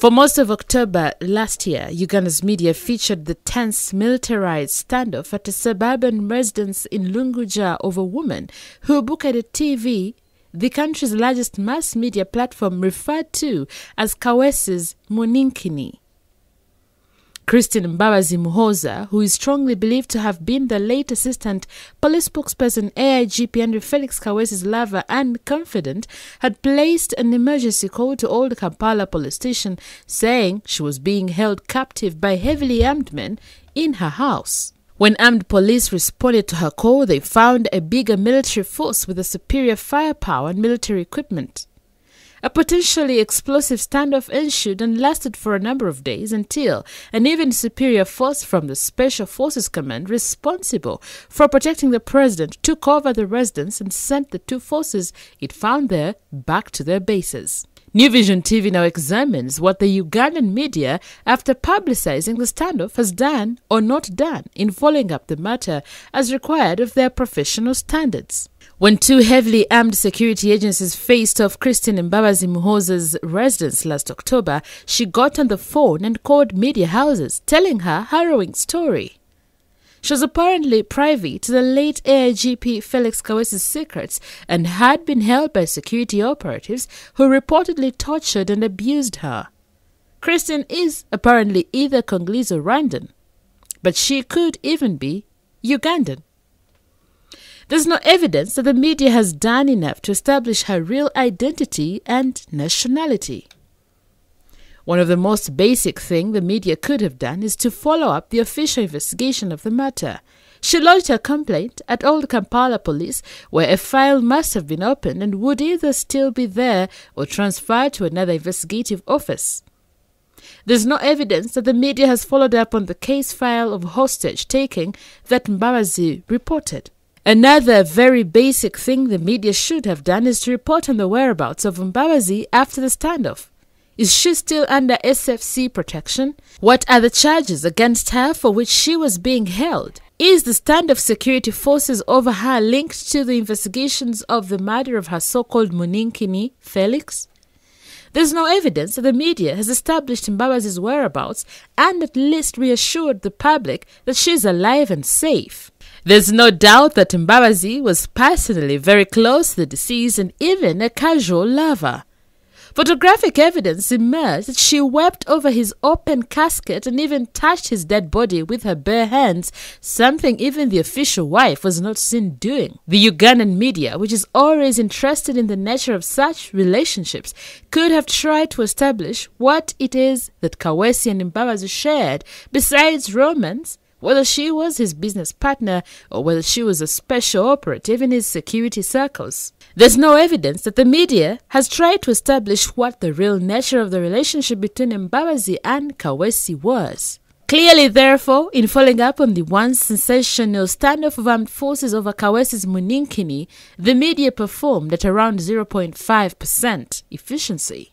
For most of October last year, Uganda's media featured the tense militarized standoff at a suburban residence in Lunguja of a woman who Bukede TV, the country's largest mass media platform, referred to as Kaweesi's muninkini. Mbabazi Muhoza, who is strongly believed to have been the late assistant police spokesperson AIGP under Felix Kaweesi's lover and confidant, had placed an emergency call to Old Kampala police station saying she was being held captive by heavily armed men in her house. When armed police responded to her call, they found a bigger military force with a superior firepower and military equipment. A potentially explosive standoff ensued and lasted for a number of days until an even superior force from the Special Forces Command responsible for protecting the president took over the residence and sent the two forces it found there back to their bases. New Vision TV now examines what the Ugandan media, after publicizing the standoff, has done or not done in following up the matter as required of their professional standards. When two heavily armed security agencies faced off Mbabazi Muhoza's residence last October, she got on the phone and called media houses, telling her harrowing story. She was apparently privy to the late AIGP Felix Kaweesi's secrets and had been held by security operatives who reportedly tortured and abused her. Christine is apparently either Congolese or Rwandan, but she could even be Ugandan. There's no evidence that the media has done enough to establish her real identity and nationality. One of the most basic things the media could have done is to follow up the official investigation of the matter. She lodged her complaint at Old Kampala Police, where a file must have been opened and would either still be there or transferred to another investigative office. There's no evidence that the media has followed up on the case file of hostage-taking that Mbabazi reported. Another very basic thing the media should have done is to report on the whereabouts of Mbabazi after the standoff. Is she still under SFC protection? What are the charges against her for which she was being held? Is the standoff security forces over her linked to the investigations of the murder of her so-called muninkini, Felix? There's no evidence that the media has established Mbabazi's whereabouts and at least reassured the public that she's alive and safe. There's no doubt that Mbabazi was personally very close to the deceased and even a casual lover. Photographic evidence emerged that she wept over his open casket and even touched his dead body with her bare hands, something even the official wife was not seen doing. The Ugandan media, which is always interested in the nature of such relationships, could have tried to establish what it is that Kaweesi and Mbabazi shared besides romance, whether she was his business partner or whether she was a special operative in his security circles. There's no evidence that the media has tried to establish what the real nature of the relationship between Mbabazi and Kaweesi was. Clearly, therefore, in following up on the once sensational standoff of armed forces over Kaweesi's muninkini, the media performed at around 0.5% efficiency.